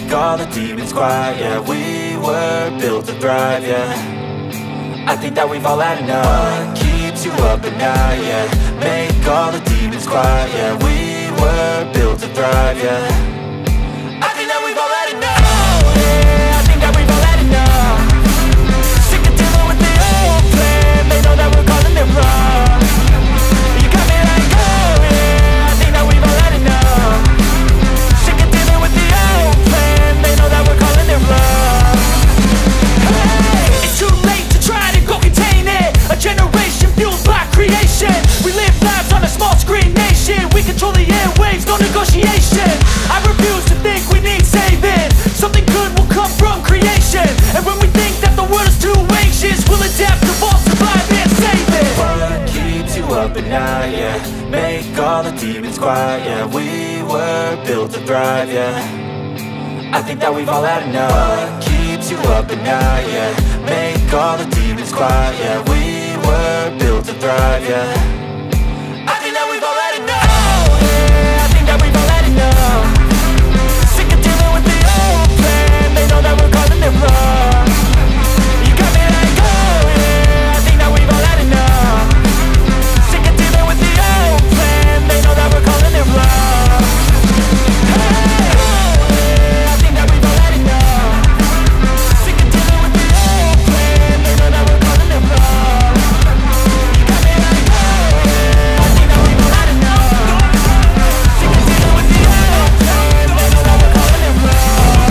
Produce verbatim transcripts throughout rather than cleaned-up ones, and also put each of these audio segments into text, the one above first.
make all the demons quiet. Yeah, we were built to thrive, yeah. I think that we've all had enough. What keeps you up at night, yeah. Make all the demons quiet, yeah. We were built to thrive, yeah. I think that we've all had enough. Oh, yeah, I think that we've all had enough. Sick of dealing with the old plan. They know that we're calling it wrong. You got me like, oh yeah, I think that we've all had enough. Sick of dealing with the old plan. They know that we're calling it wrong. Hey, it's too late to try to go contain it. A generation fueled by creation. We live lives on a small screen nation. We control the airwaves, no negotiation. I refuse to think we need saving. Something good will come from creation. And when we think that the world is too anxious, we'll adapt, evolve, survive and save it. What keeps you up at night, yeah. Make all the demons quiet, yeah. We were built to thrive, yeah. I think that we've all had enough. What keeps you up at night, yeah. Make all the demons quiet, yeah. We were built to thrive, yeah. I think that we've all had enough. Oh, yeah, I think that we've all had enough. Sick of dealing with the old plan. They know that we're calling it wrong. You got me like, oh yeah, I think that we've all had enough. Sick of dealing with the old plan. They know that we're calling it wrong. Hey, oh yeah, I think that we've all had enough. Sick of dealing with the old plan. They know that we're calling it wrong. You got me like, oh yeah, I think that we've all had enough. Sick of dealing with the old plan. They know that we're calling it wrong.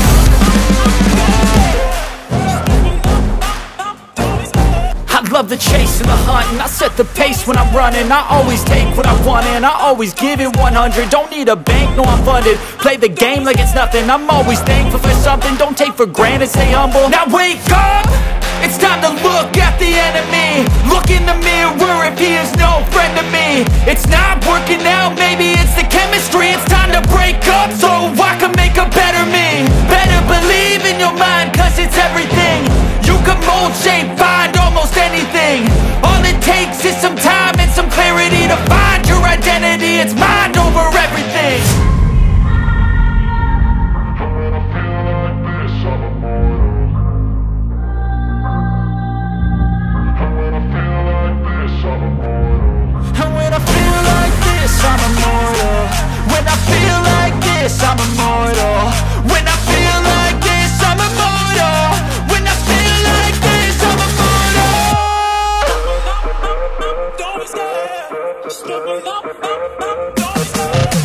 I love the chase and the hunt, and I set the pace when I'm running. I always take what I want and I always give it one hundred. Don't need a bank, no I'm funded. Play the game like it's nothing. I'm always thankful for something. Don't take for granted, stay humble. Now wake up! It's time to look at the enemy. Look in the mirror if he is no friend to me. It's not working out, maybe it's the chemistry. It's time to break up so I can make a better me. Better believe in your mind, cause it's everything. You can mold, shape, find almost anything. All it takes is some time and some clarity to find your identity. It's mind over everything. And when I feel like this, I'm immortal. When I feel like this, I'm immortal. When I feel like this, I'm immortal. When I feel like this, I'm immortal. Don't be scared. Just give me up, up, up. Don't be scared.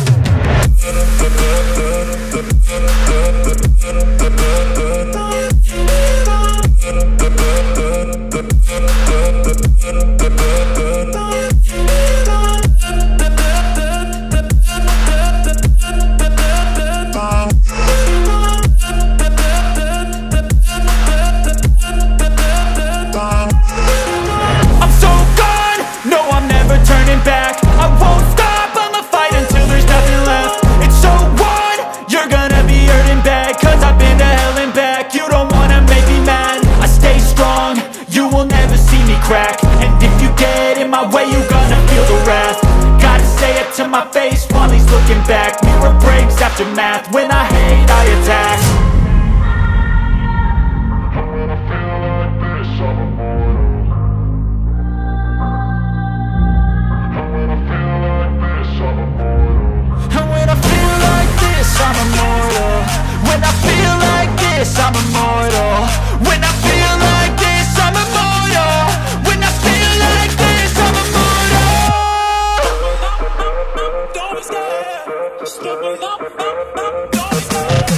And if you get in my way, you gonna feel the wrath. Gotta say it to my face while he's looking back. Mirror breaks after math. When I hate, I attack. And when I feel like this, I'm immortal. And when I feel like this, I'm immortal. And when I feel like this, I'm immortal. When I feel like this, I'm immortal. When I feel like this, I'm immortal. When I feel like this, I'm immortal. Don't be scared. Just give me up, up, up. Don't be scared.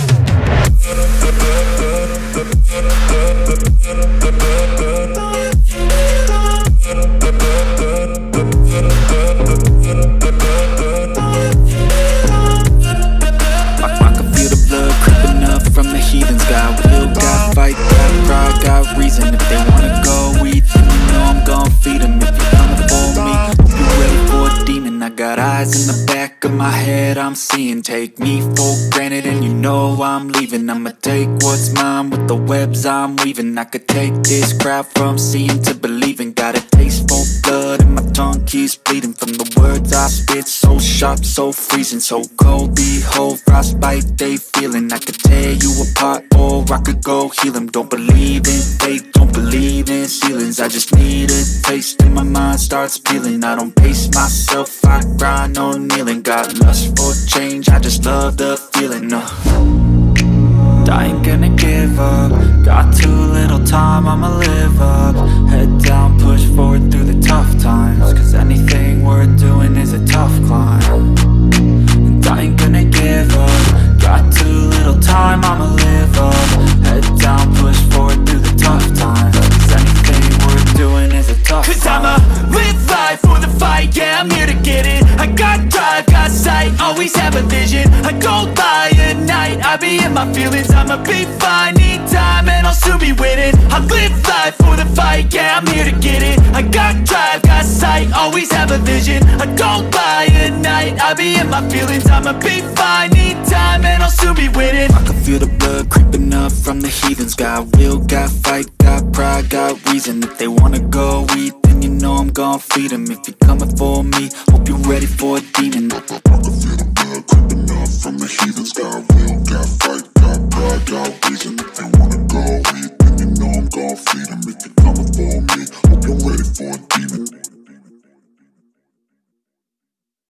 I can feel the blood creeping up from the heathens. Got will, got fight, got pride, got reason. If they wanna go eat, then you know I'm gon' feed them. If you're coming for me, you ready for a demon. I got eyes in the back of my head, I'm seeing. Take me for granted and you know I'm leaving. I'ma take what's mine with the webs I'm weaving. I could take this crowd from seeing to believing. Got a taste for blood and my tongue keeps bleeding from the words I spit. So sharp, so freezing, so cold. Behold, frostbite they feeling. I could tear you apart or I could go heal them. Don't believe in fate, don't believe in ceilings. I just need a taste and my mind starts peeling. I don't pace myself, I grind on kneeling. Got lust for change, I just love the feeling. uh. I ain't gonna give up. Got too little time, I'ma live up. Head down, push forward through the tough times, cause anything worth doing is a tough climb. And I ain't gonna give up. Got too little time, I'ma live up. Head down, push forward through the tough times, cause anything worth doing is a tough climb. Cause I'ma live life for the fight, yeah, I'm here to get it. I got drive, got sight, always have a vision. I don't lie at night, I be in my feelings. I'ma be fine, need time and I'll soon be winning. I live life for the fight, yeah, I'm here to get it. I got drive, got sight, always have a vision. I don't lie at night, I be in my feelings. I'ma be fine, need time and I'll soon be winning. I can feel the blood creeping up from the heathens. Got will, got fight, got pride, got reason. If they wanna go eat, then you know I'm gon' feed them. If you're coming for me, hope you're ready for a demon. I can feel the